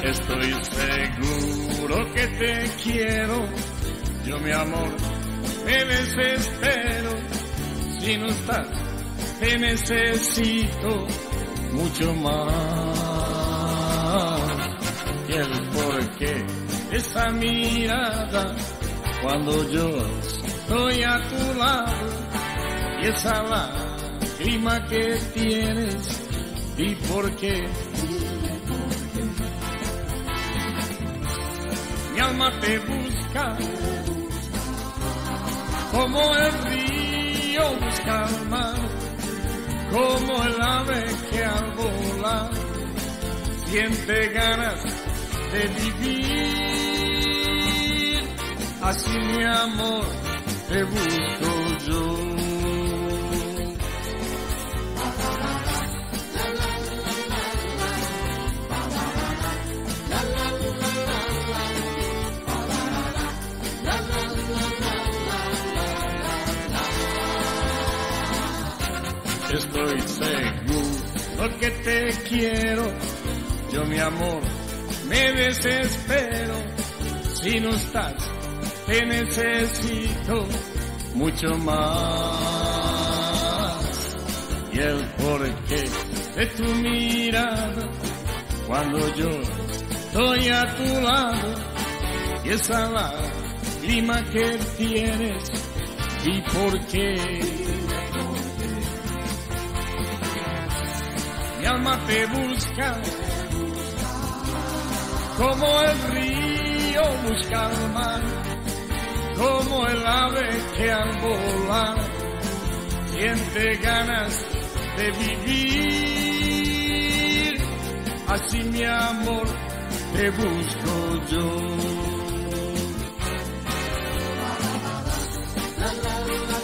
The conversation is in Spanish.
Estoy seguro que te quiero, yo mi amor me desespero. Si no estás, te necesito mucho más. Y el porqué de esa mirada cuando yo estoy a tu lado, y esa lágrima que tienes, y por qué. Mi alma te busca como el río busca el mar, como el ave que al volar siente ganas de vivir. Así mi amor te busco yo. Estoy seguro que te quiero, yo mi amor me desespero. Si no estás, te necesito mucho más. Y el porqué de tu mirada cuando yo estoy a tu lado, y esa lágrima que tienes, y por qué. Mi alma te busca como el río busca el mar, como el ave que al volar siente ganas de vivir. Así mi amor te busco yo.